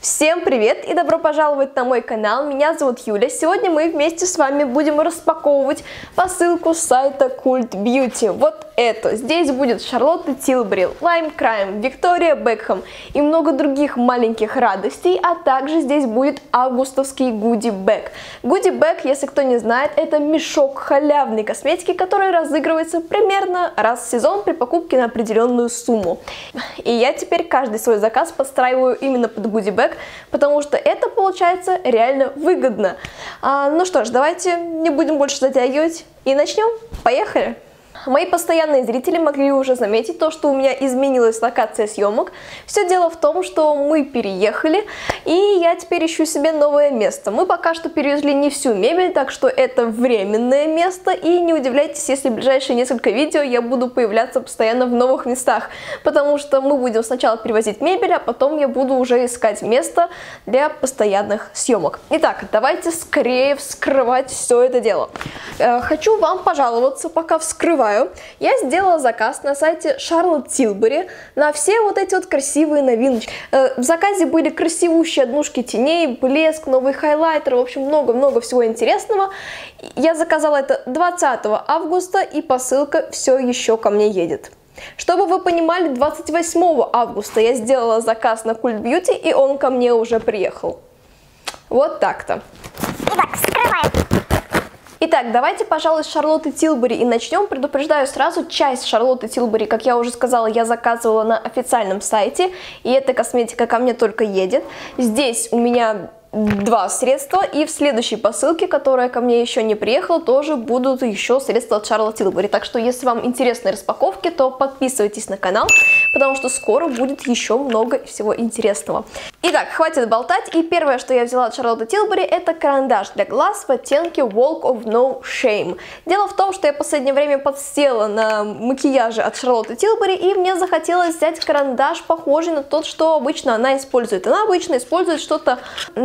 Всем привет и добро пожаловать на мой канал, меня зовут Юля. Сегодня мы вместе с вами будем распаковывать посылку с сайта Cult Beauty. Вот эту. Здесь будет Шарлотта Тилбери, Лайм Крайм, Виктория Бекхэм и много других маленьких радостей, а также здесь будет августовский Goodie Bag. Goodie Bag, если кто не знает, это мешок халявной косметики, который разыгрывается примерно раз в сезон при покупке на определенную сумму. И я теперь каждый свой заказ подстраиваю именно под Goodie Bag, потому что это получается реально выгодно. Ну что ж, давайте не будем больше затягивать и начнем. Поехали! Мои постоянные зрители могли уже заметить то, что у меня изменилась локация съемок. Все дело в том, что мы переехали, и я теперь ищу себе новое место. Мы пока что перевезли не всю мебель, так что это временное место, и не удивляйтесь, если в ближайшие несколько видео я буду появляться постоянно в новых местах, потому что мы будем сначала перевозить мебель, а потом я буду уже искать место для постоянных съемок. Итак, давайте скорее вскрывать все это дело. Хочу вам пожаловаться, пока вскрываю. Я сделала заказ на сайте Charlotte Tilbury на все вот эти вот красивые новиночки. В заказе были красивущие однушки теней, блеск, новый хайлайтер, в общем, много-много всего интересного. Я заказала это 20 августа, и посылка все еще ко мне едет. Чтобы вы понимали, 28 августа я сделала заказ на Cult Beauty, и он ко мне уже приехал. Вот так-то. Итак, вскрываем. Итак, давайте, пожалуй, с Шарлотты Тилбери и начнем. Предупреждаю сразу, часть Шарлотты Тилбери, как я уже сказала, я заказывала на официальном сайте, и эта косметика ко мне только едет. Здесь у меня два средства, и в следующей посылке, которая ко мне еще не приехала, тоже будут еще средства от Charlotte Tilbury. Так что, если вам интересны распаковки, то подписывайтесь на канал, потому что скоро будет еще много всего интересного. Итак, хватит болтать, и первое, что я взяла от Charlotte Tilbury, это карандаш для глаз в оттенке Walk of No Shame. Дело в том, что я в последнее время подсела на макияже от Charlotte Tilbury, и мне захотелось взять карандаш, похожий на тот, что обычно она использует. Она обычно использует что-то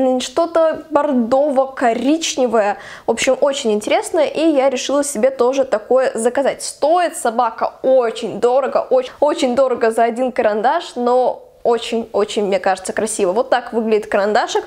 бордово-коричневое, в общем, очень интересное, и я решила себе тоже такое заказать. Стоит собака очень дорого, очень дорого за один карандаш, но очень-очень, мне кажется, красиво. Вот так выглядит карандашик.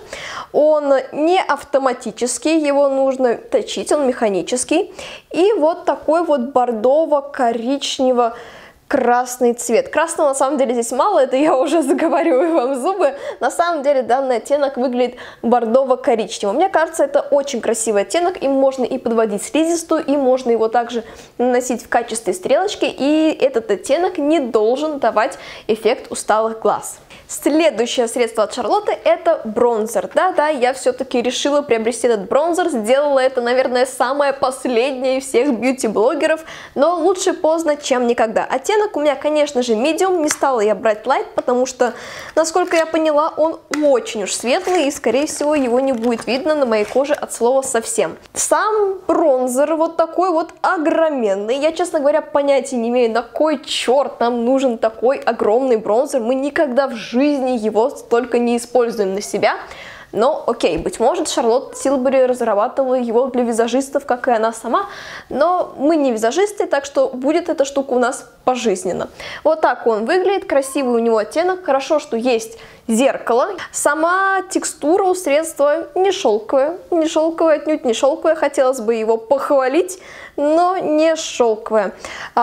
Он не автоматический, его нужно точить, он механический. И вот такой вот бордово-коричнево красный цвет. Красного на самом деле здесь мало, это я уже заговариваю вам зубы. На самом деле данный оттенок выглядит бордово-коричневым. Мне кажется, это очень красивый оттенок, им можно и подводить слизистую, и можно его также наносить в качестве стрелочки, и этот оттенок не должен давать эффект усталых глаз. Следующее средство от Шарлотты — это бронзер. Да-да, я все-таки решила приобрести этот бронзер, сделала это, наверное, самое последнее из всех бьюти-блогеров, но лучше поздно, чем никогда. Оттенок у меня, конечно же, medium, не стала я брать light, потому что, насколько я поняла, он очень уж светлый, и, скорее всего, его не будет видно на моей коже от слова совсем. Сам бронзер вот такой вот огроменный. Я, честно говоря, понятия не имею, на кой черт нам нужен такой огромный бронзер. Мы никогда в жизни его столько не используем на себя. Но окей, быть может, Шарлотта Тилбери разрабатывала его для визажистов, как и она сама, но мы не визажисты, так что будет эта штука у нас пожизненно. Вот так он выглядит, красивый у него оттенок, хорошо, что есть зеркало. Сама текстура у средства не шелковая, отнюдь не шелковая, хотелось бы его похвалить, но не шелковая.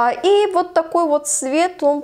И вот такой вот цвет, он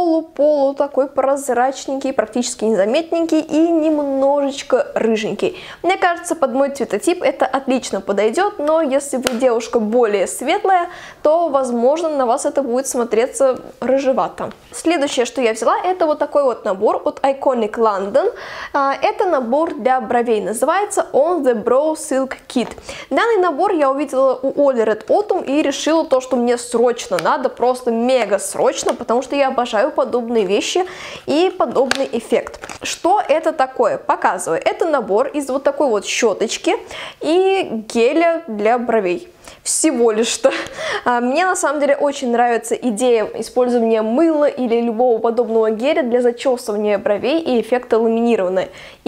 полу такой прозрачненький, практически незаметненький и немножечко рыженький. Мне кажется, под мой цветотип это отлично подойдет, но если вы девушка более светлая, то, возможно, на вас это будет смотреться рыжевато. Следующее, что я взяла, это вот такой вот набор от Iconic London. Это набор для бровей, называется On the Brow Silk Kit. Данный набор я увидела у Оли Red Autumn и решила то, что мне срочно надо, просто мега срочно, потому что я обожаю подобные вещи и подобный эффект. Что это такое? Показываю. Это набор из вот такой вот щеточки и геля для бровей. всего лишь-то. Мне на самом деле очень нравится идея использования мыла или любого подобного геля для зачесывания бровей и эффекта ламинирования.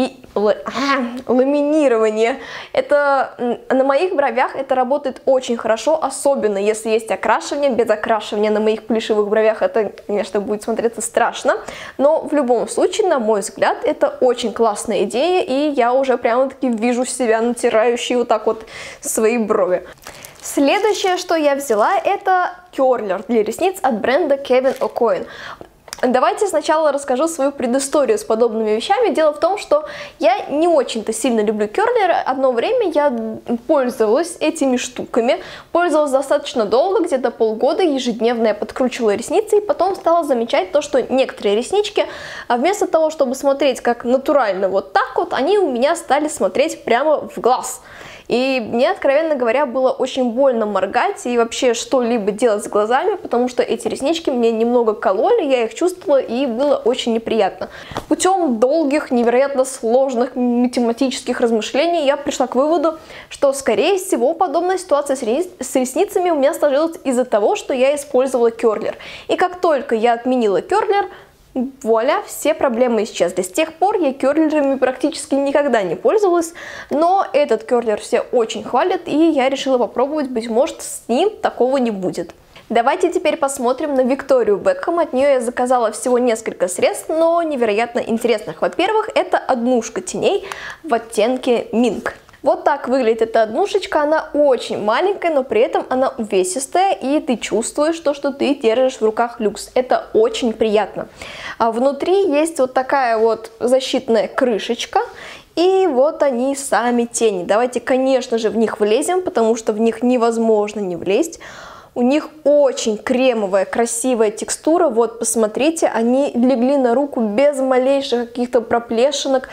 Ламинирование. Это на моих бровях это работает очень хорошо, особенно если есть окрашивание. Без окрашивания на моих плешивых бровях это, конечно, будет смотреться страшно, но в любом случае, на мой взгляд, это очень классная идея, и я уже прямо-таки вижу себя натирающей вот так вот свои брови. Следующее, что я взяла, это керлер для ресниц от бренда Kevyn Aucoin. Давайте сначала расскажу свою предысторию с подобными вещами. Дело в том, что я не очень-то сильно люблю керлеры. Одно время я пользовалась этими штуками. Пользовалась достаточно долго, где-то полгода. Ежедневно я подкручивала ресницы. И потом стала замечать то, что некоторые реснички, вместо того, чтобы смотреть как натурально вот так вот, они у меня стали смотреть прямо в глаз. И мне, откровенно говоря, было очень больно моргать и вообще что-либо делать с глазами, потому что эти реснички мне немного кололи, я их чувствовала, и было очень неприятно. Путем долгих, невероятно сложных математических размышлений я пришла к выводу, что, скорее всего, подобная ситуация с ресницами у меня сложилась из-за того, что я использовала керлер. И как только я отменила керлер, вуаля, все проблемы исчезли. С тех пор я керлерами практически никогда не пользовалась, но этот керлер все очень хвалят, и я решила попробовать, быть может, с ним такого не будет. Давайте теперь посмотрим на Викторию Бекхэм. От нее я заказала всего несколько средств, но невероятно интересных. Во-первых, это однушка теней в оттенке Mink. Вот так выглядит эта однушечка, она очень маленькая, но при этом она увесистая, и ты чувствуешь то, что ты держишь в руках люкс. Это очень приятно. А внутри есть вот такая вот защитная крышечка, и вот они сами тени. Давайте, конечно же, в них влезем, потому что в них невозможно не влезть. У них очень кремовая, красивая текстура. Вот, посмотрите, они легли на руку без малейших каких-то проплешинок.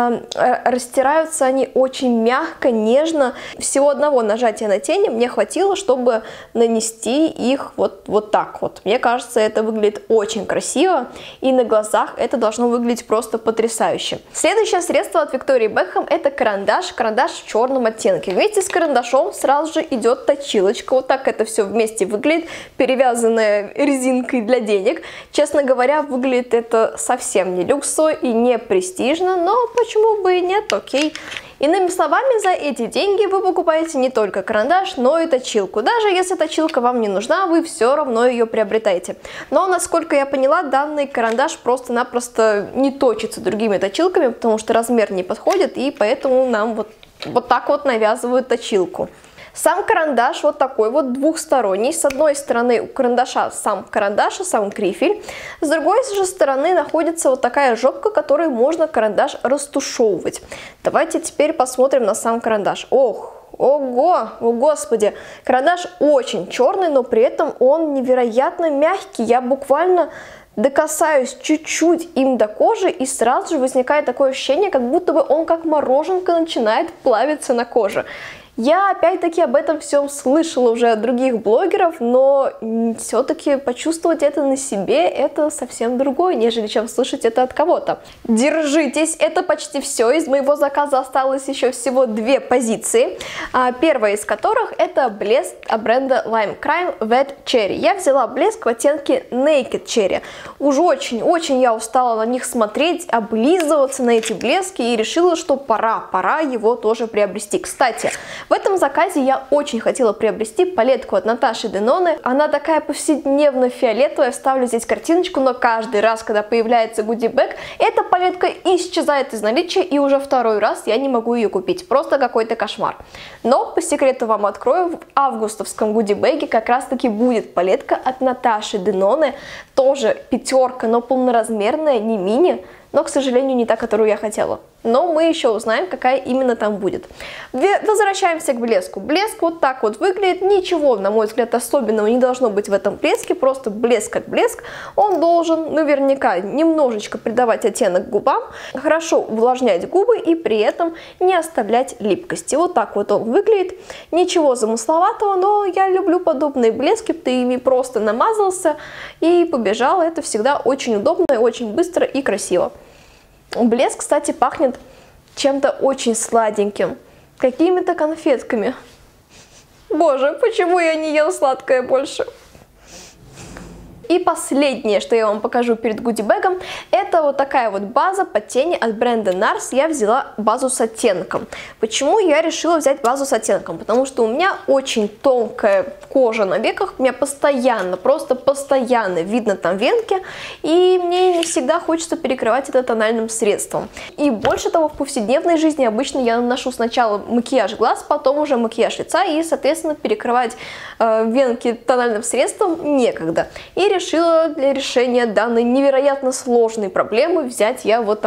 Растираются они очень мягко, нежно. Всего одного нажатия на тени мне хватило, чтобы нанести их вот так вот. Мне кажется, это выглядит очень красиво, и на глазах это должно выглядеть просто потрясающе. Следующее средство от Виктории Бекхэм — это карандаш. Карандаш в черном оттенке. Вместе с карандашом сразу же идет точилочка. Вот так это все вместе выглядит, перевязанная резинкой для денег. Честно говоря, выглядит это совсем не люксово и не престижно, но почему бы и нет, окей. Иными словами, за эти деньги вы покупаете не только карандаш, но и точилку. Даже если точилка вам не нужна, вы все равно ее приобретаете. Но, насколько я поняла, данный карандаш просто-напросто не точится другими точилками, потому что размер не подходит, и поэтому нам вот так вот навязывают точилку. Сам карандаш вот такой вот двухсторонний. С одной стороны у карандаша сам грифель, с другой же стороны находится вот такая жопка, которой можно карандаш растушевывать. Давайте теперь посмотрим на сам карандаш. Ого, о господи, карандаш очень черный, но при этом он невероятно мягкий. Я буквально докасаюсь чуть-чуть им до кожи, и сразу же возникает такое ощущение, как будто бы он как мороженка начинает плавиться на коже. Я опять-таки об этом всем слышала уже от других блогеров, но все-таки почувствовать это на себе — это совсем другое, нежели чем слышать это от кого-то. Держитесь, это почти все. Из моего заказа осталось еще всего 2 позиции. Первая из которых — это блеск от бренда Lime Crime Wet Cherry. Я взяла блеск в оттенке Naked Cherry. Уже очень я устала на них смотреть, облизываться на эти блески, и решила, что пора его тоже приобрести. Кстати, в этом заказе я очень хотела приобрести палетку от Наташи Деноне. Она такая повседневно-фиолетовая, вставлю здесь картиночку, но каждый раз, когда появляется гудибэк, эта палетка исчезает из наличия, и уже второй раз я не могу ее купить. Просто какой-то кошмар. Но по секрету вам открою, в августовском гудибэге как раз таки будет палетка от Наташи Деноне. Тоже 5, но полноразмерная, не мини, но, к сожалению, не та, которую я хотела. Но мы еще узнаем, какая именно там будет. Возвращаемся к блеску. Блеск вот так вот выглядит. Ничего, на мой взгляд, особенного не должно быть в этом блеске. Просто блеск как блеск. Он должен наверняка немножечко придавать оттенок губам, хорошо увлажнять губы и при этом не оставлять липкости. Вот так вот он выглядит. Ничего замысловатого, но я люблю подобные блески. Ты ими просто намазался и побежал. Это всегда очень удобно, очень быстро и красиво. Блеск, кстати, пахнет чем-то очень сладеньким, какими-то конфетками. Боже, почему я не ем сладкое больше? И последнее, что я вам покажу перед гудибэгом, это вот такая вот база под тени от бренда NARS. Я взяла базу с оттенком. Почему я решила взять базу с оттенком? Потому что у меня очень тонкая кожа на веках, у меня постоянно, просто постоянно видно там венки, и мне не всегда хочется перекрывать это тональным средством. И больше того, в повседневной жизни обычно я наношу сначала макияж глаз, потом уже макияж лица, и, соответственно, перекрывать венки тональным средством некогда. И решила для решения данной невероятно сложной проблемы взять я вот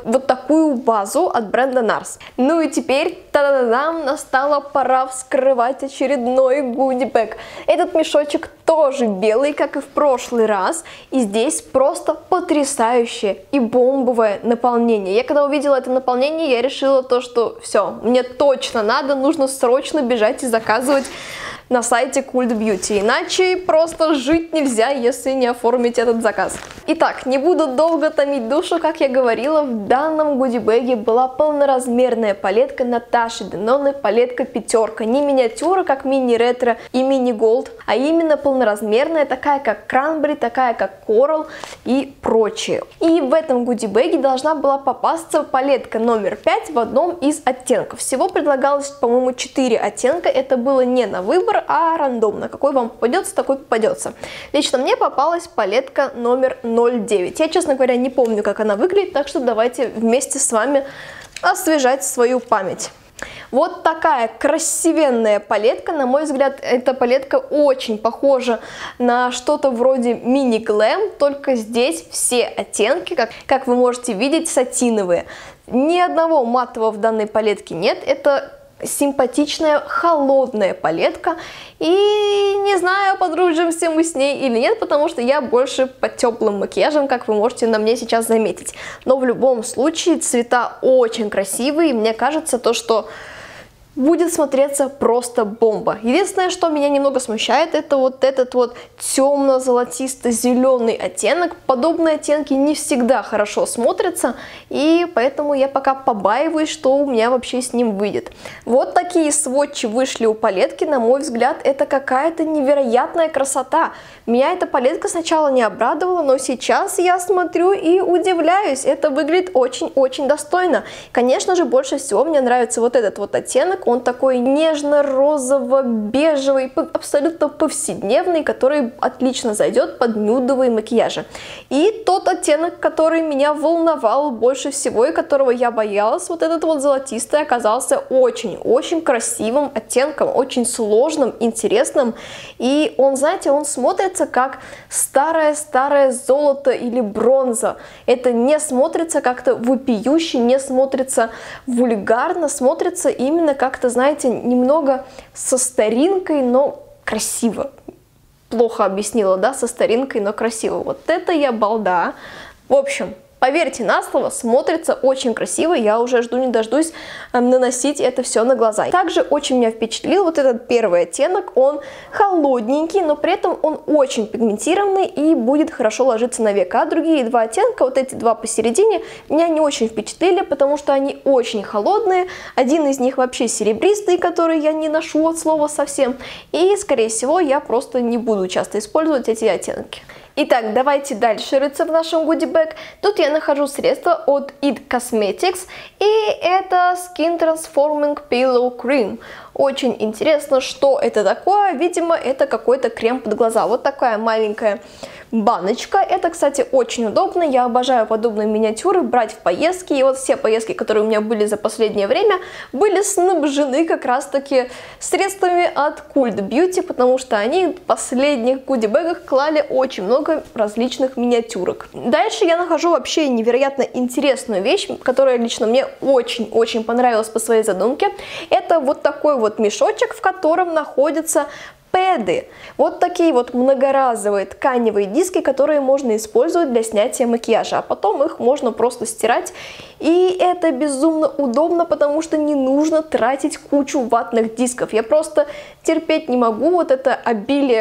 такую базу от бренда NARS. Ну и теперь, та-да-да-дам, настала пора вскрывать очередной гудибэг. Этот мешочек тоже белый, как и в прошлый раз, и здесь просто потрясающее и бомбовое наполнение. Я когда увидела это наполнение, я решила то, что все, мне точно надо, нужно срочно бежать и заказывать на сайте Cult Beauty, иначе просто жить нельзя, если не оформить этот заказ. Итак, не буду долго томить душу, как я говорила, в данном гудибэге была полноразмерная палетка Наташи Деноны, палетка пятерка, не миниатюра, как мини-ретро и мини-голд, а именно полноразмерная, такая как Cranberry, такая как Coral и прочее. И в этом гудибэге должна была попасться палетка номер 5 в одном из оттенков. Всего предлагалось, по-моему, 4 оттенка, это было не на выбор, а рандомно. Какой вам попадется, такой попадется. Лично мне попалась палетка номер 09. Я, честно говоря, не помню, как она выглядит, так что давайте вместе с вами освежать свою память. Вот такая красивенная палетка. На мой взгляд, эта палетка очень похожа на что-то вроде мини-глэм, только здесь все оттенки, как вы можете видеть, сатиновые. Ни одного матового в данной палетке нет. Это симпатичная холодная палетка, и не знаю, подружимся мы с ней или нет, потому что я больше под теплым макияжем, как вы можете на мне сейчас заметить. Но в любом случае цвета очень красивые, и мне кажется то, что будет смотреться просто бомба. Единственное, что меня немного смущает, это вот этот вот темно-золотисто-зеленый оттенок. Подобные оттенки не всегда хорошо смотрятся, и поэтому я пока побаиваюсь, что у меня вообще с ним выйдет. Вот такие сводчи вышли у палетки. На мой взгляд, это какая-то невероятная красота. Меня эта палетка сначала не обрадовала, но сейчас я смотрю и удивляюсь. Это выглядит очень-очень достойно. Конечно же, больше всего мне нравится вот этот вот оттенок. Он такой нежно-розово-бежевый, абсолютно повседневный, который отлично зайдет под нюдовые макияжи. И тот оттенок, который меня волновал больше всего и которого я боялась, вот этот вот золотистый, оказался очень-очень красивым оттенком, очень сложным, интересным. И он, знаете, он смотрится как старое-старое золото или бронза. Это не смотрится как-то вопиюще, не смотрится вульгарно, смотрится именно как-то, знаете, немного со старинкой, но красиво. Плохо объяснила, да, со старинкой, но красиво. Вот это я балда. В общем, поверьте на слово, смотрится очень красиво, я уже жду не дождусь наносить это все на глаза. Также очень меня впечатлил вот этот первый оттенок, он холодненький, но при этом он очень пигментированный и будет хорошо ложиться на века. А другие два оттенка, вот эти два посередине, меня не очень впечатлили, потому что они очень холодные. Один из них вообще серебристый, который я не ношу от слова совсем, и скорее всего я просто не буду часто использовать эти оттенки. Итак, давайте дальше рыться в нашем гудибэг. Тут я нахожу средство от IT Cosmetics, и это Skin Transforming Pillow Cream. Очень интересно, что это такое. Видимо, это какой-то крем под глаза. Вот такая маленькая баночка. Это, кстати, очень удобно. Я обожаю подобные миниатюры брать в поездки. И вот все поездки, которые у меня были за последнее время, были снабжены как раз-таки средствами от Cult Beauty, потому что они в последних гудибэгах клали очень много различных миниатюрок. Дальше я нахожу вообще невероятно интересную вещь, которая лично мне очень-очень понравилась по своей задумке. Это вот такой вот мешочек, в котором находятся пэды. Вот такие вот многоразовые тканевые диски, которые можно использовать для снятия макияжа, а потом их можно просто стирать. И это безумно удобно, потому что не нужно тратить кучу ватных дисков. Я просто терпеть не могу вот это обилие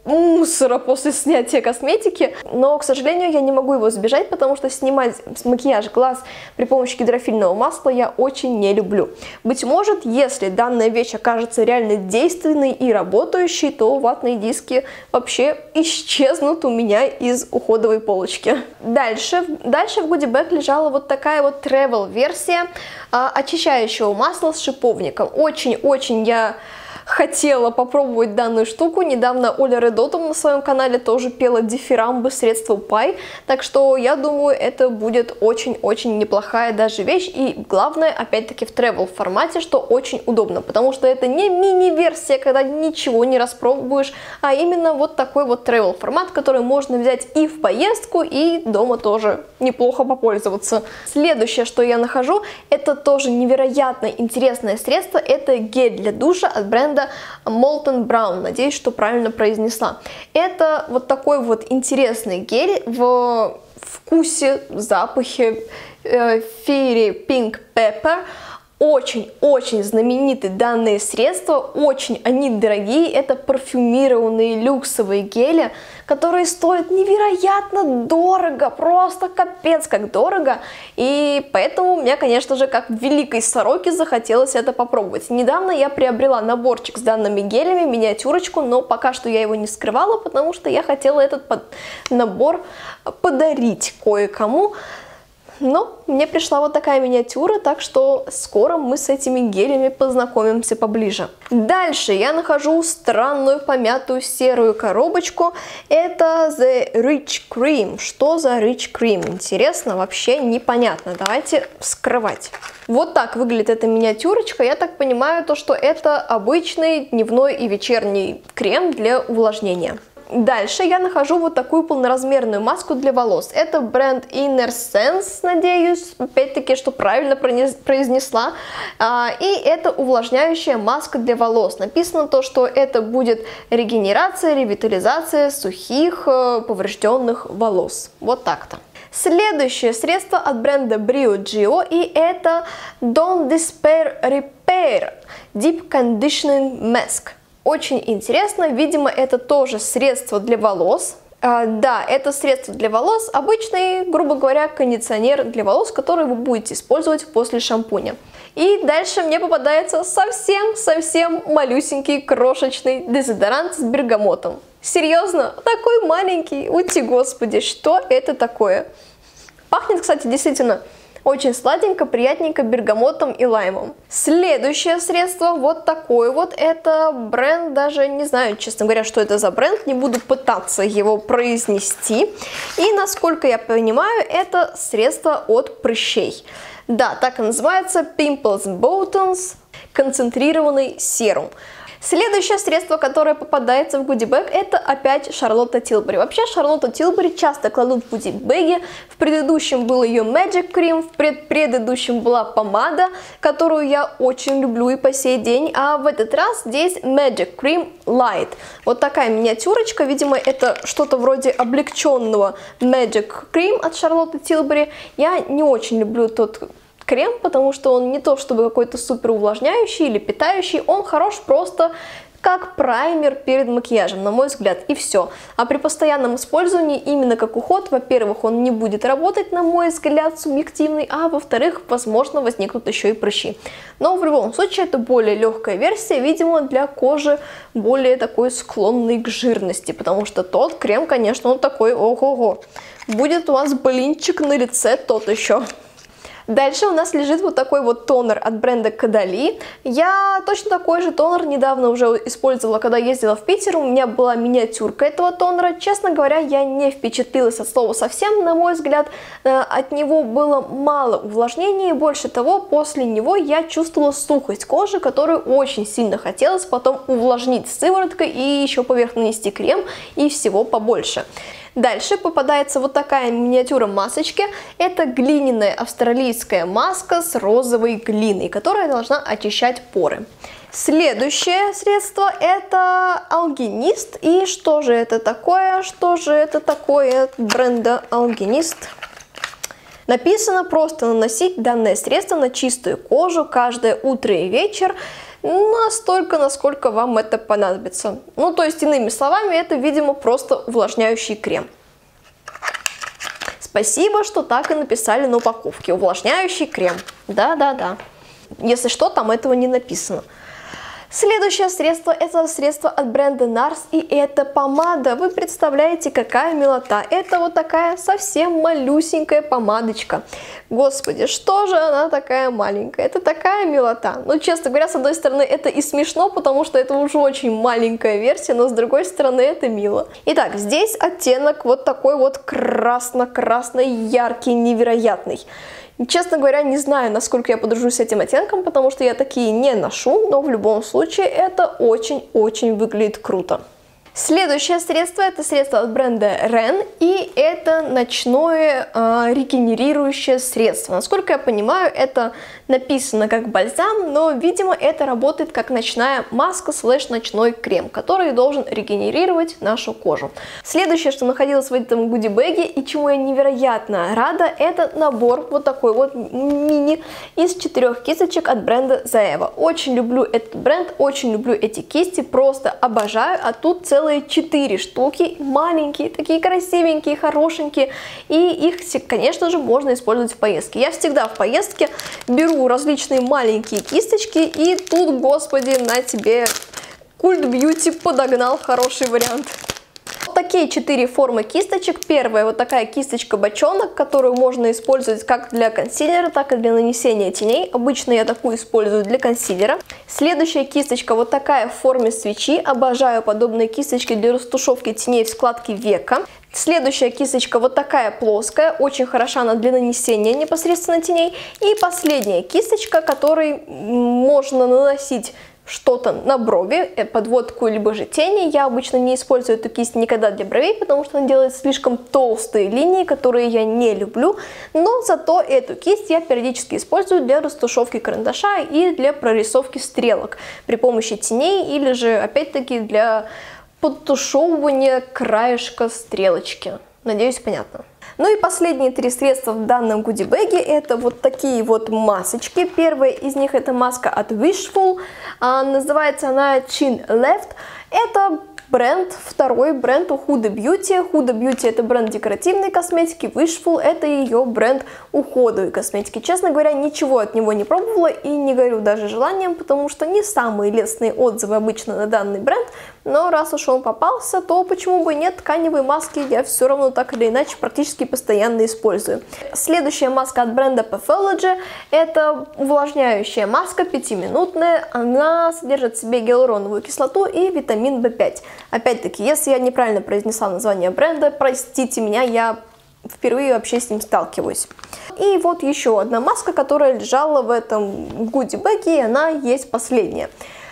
мусора после снятия косметики, но, к сожалению, я не могу его избежать, потому что снимать макияж глаз при помощи гидрофильного масла я очень не люблю. Быть может, если данная вещь окажется реально действенной и работающей, то ватные диски вообще исчезнут у меня из уходовой полочки. Дальше в гудибэг лежала вот такая вот travel версия очищающего масла с шиповником. Очень-очень я хотела попробовать данную штуку. Недавно Оля Редотом на своем канале тоже пела дифирамбы средством Пай, так что я думаю, это будет очень-очень неплохая даже вещь, и главное, опять-таки, в travel формате, что очень удобно, потому что это не мини-версия, когда ничего не распробуешь, а именно вот такой вот travel формат, который можно взять и в поездку, и дома тоже неплохо попользоваться. Следующее, что я нахожу, это тоже невероятно интересное средство, это гель для душа от бренда Molton Brown, надеюсь, что правильно произнесла. Это вот такой вот интересный гель в вкусе, запахе Fairy Pink Pepper. Очень-очень знамениты данные средства, очень они дорогие, это парфюмированные люксовые гели, которые стоят невероятно дорого, просто капец как дорого, и поэтому мне, конечно же, как великой сороке захотелось это попробовать. Недавно я приобрела наборчик с данными гелями, миниатюрочку, но пока что я его не скрывала, потому что я хотела этот набор подарить кое-кому. Но мне пришла вот такая миниатюра, так что скоро мы с этими гелями познакомимся поближе. Дальше я нахожу странную помятую серую коробочку. Это The Rich Cream. Что за Rich Cream? Интересно, вообще непонятно. Давайте вскрывать. Вот так выглядит эта миниатюрочка. Я так понимаю, что это обычный дневной и вечерний крем для увлажнения. Дальше я нахожу вот такую полноразмерную маску для волос. Это бренд Inner Sense, надеюсь, опять-таки, что правильно произнесла. И это увлажняющая маска для волос. Написано то, что это будет регенерация, ревитализация сухих, поврежденных волос. Вот так-то. Следующее средство от бренда Briogeo, и это Don't Despair Repair Deep Conditioning Mask. Очень интересно, видимо, это тоже средство для волос. Да, это средство для волос, обычный, грубо говоря, кондиционер для волос, который вы будете использовать после шампуня. И дальше мне попадается совсем малюсенький, крошечный дезодорант с бергамотом. Серьезно, такой маленький, ути господи, что это такое? Пахнет, кстати, действительно очень сладенько, приятненько бергамотом и лаймом. Следующее средство вот такое вот. Это бренд, даже не знаю, честно говоря, что это за бренд. Не буду пытаться его произнести. И, насколько я понимаю, это средство от прыщей. Да, так и называется Pimples Buttons концентрированный серум. Следующее средство, которое попадается в гудибэг, это опять Шарлотта Тилбери. Вообще Шарлотту Тилбери часто кладут в гудибэги. В предыдущем был ее Magic Cream, в предыдущем была помада, которую я очень люблю и по сей день. А в этот раз здесь Magic Cream Light. Вот такая миниатюрочка, видимо, это что-то вроде облегченного Magic Cream от Шарлотты Тилбери. Я не очень люблю тот крем, потому что он не то чтобы какой-то супер увлажняющий или питающий, он хорош просто как праймер перед макияжем, на мой взгляд, и все. А при постоянном использовании, именно как уход, во-первых, он не будет работать, на мой взгляд, субъективный, а во-вторых, возможно, возникнут еще и прыщи. Но в любом случае, это более легкая версия, видимо, для кожи более такой склонной к жирности, потому что тот крем, конечно, он такой, ого-го, будет у вас блинчик на лице тот еще. Дальше у нас лежит вот такой вот тонер от бренда Кадали. Я точно такой же тонер недавно уже использовала, когда ездила в Питер. У меня была миниатюрка этого тонера. Честно говоря, я не впечатлилась от слова совсем. На мой взгляд, от него было мало увлажнения. И больше того, после него я чувствовала сухость кожи, которую очень сильно хотелось потом увлажнить сывороткой и еще поверх нанести крем и всего побольше. Дальше попадается вот такая миниатюра масочки. Это глиняная австралийская маска с розовой глиной, которая должна очищать поры. Следующее средство это Algenist. И что же это такое? Что же это такое от бренда Algenist? Написано просто наносить данное средство на чистую кожу каждое утро и вечер, настолько, насколько вам это понадобится. Ну, то есть, иными словами, это, видимо, просто увлажняющий крем. Спасибо, что так и написали на упаковке. Увлажняющий крем. Да-да-да. Если что, там этого не написано. Следующее средство, это средство от бренда NARS, и это помада. Вы представляете, какая милота. Это вот такая совсем малюсенькая помадочка. Господи, что же она такая маленькая? Это такая милота. Ну, честно говоря, с одной стороны, это и смешно, потому что это уже очень маленькая версия, но с другой стороны, это мило. Итак, здесь оттенок вот такой вот красно-красный, яркий, невероятный. Честно говоря, не знаю, насколько я подружусь с этим оттенком, потому что я такие не ношу, но в любом случае это очень-очень выглядит круто. Следующее средство, это средство от бренда Ren, и это ночное регенерирующее средство. Насколько я понимаю, это написано как бальзам, но, видимо, это работает как ночная маска слэш ночной крем, который должен регенерировать нашу кожу. Следующее, что находилось в этом гуди-бэге, и чему я невероятно рада, это набор вот такой вот мини из 4 кисточек от бренда Zoeva. Очень люблю этот бренд, очень люблю эти кисти, просто обожаю, а тут целые 4 штуки, маленькие, такие красивенькие, хорошенькие, и их, конечно же, можно использовать в поездке. Я всегда в поездке беру различные маленькие кисточки, и тут, господи, на тебе Cult Beauty подогнал хороший вариант. Такие 4 формы кисточек. Первая вот такая кисточка-бочонок, которую можно использовать как для консилера, так и для нанесения теней. Обычно я такую использую для консилера. Следующая кисточка вот такая в форме свечи. Обожаю подобные кисточки для растушевки теней в складке века. Следующая кисточка вот такая плоская, очень хороша она для нанесения непосредственно теней. И последняя кисточка, которой можно наносить что-то на брови, подводку либо же тени. Я обычно не использую эту кисть никогда для бровей, потому что она делает слишком толстые линии, которые я не люблю. Но зато эту кисть я периодически использую для растушевки карандаша и для прорисовки стрелок при помощи теней, или же опять-таки для подтушевывания краешка стрелочки. Надеюсь, понятно. Ну и последние 3 средства в данном гуди-бэге это вот такие вот масочки. Первая из них это маска от Wishful, называется она Chin Left. Это бренд, второй бренд у Huda Beauty. Huda Beauty это бренд декоративной косметики, Wishful это ее бренд уходовой косметики. Честно говоря, ничего от него не пробовала и не горю даже желанием, потому что не самые лестные отзывы обычно на данный бренд, но раз уж он попался, то почему бы нет, тканевые маски я все равно так или иначе практически постоянно использую. Следующая маска от бренда Pathology это увлажняющая маска 5-минутная, она содержит в себе гиалуроновую кислоту и витамин В5. Опять-таки, если я неправильно произнесла название бренда, простите меня, я впервые вообще с ним сталкиваюсь. И вот еще одна маска, которая лежала в этом гуди-бэге, и она есть последняя.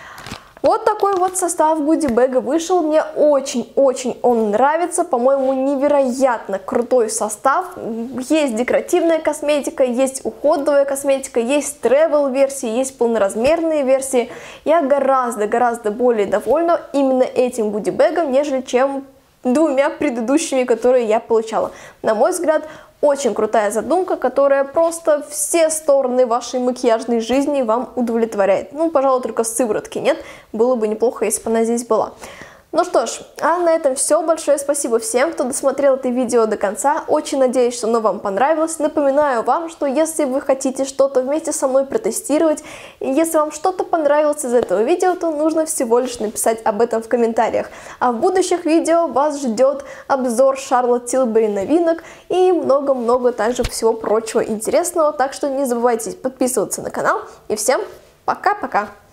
Вот такой вот состав гуди-бэга вышел, мне очень-очень он нравится, по-моему, невероятно крутой состав. Есть декоративная косметика, есть уходовая косметика, есть travel версии, есть полноразмерные версии. Я гораздо более довольна именно этим гуди-бэгом, нежели чем 2 предыдущими, которые я получала. На мой взгляд, очень крутая задумка, которая просто все стороны вашей макияжной жизни вам удовлетворяет. Ну, пожалуй, только сыворотки нет. Было бы неплохо, если бы она здесь была. Ну что ж, а на этом все. Большое спасибо всем, кто досмотрел это видео до конца. Очень надеюсь, что оно вам понравилось. Напоминаю вам, что если вы хотите что-то вместе со мной протестировать, и если вам что-то понравилось из этого видео, то нужно всего лишь написать об этом в комментариях. А в будущих видео вас ждет обзор Charlotte Tilbury новинок и много-много также всего прочего интересного. Так что не забывайте подписываться на канал. И всем пока-пока!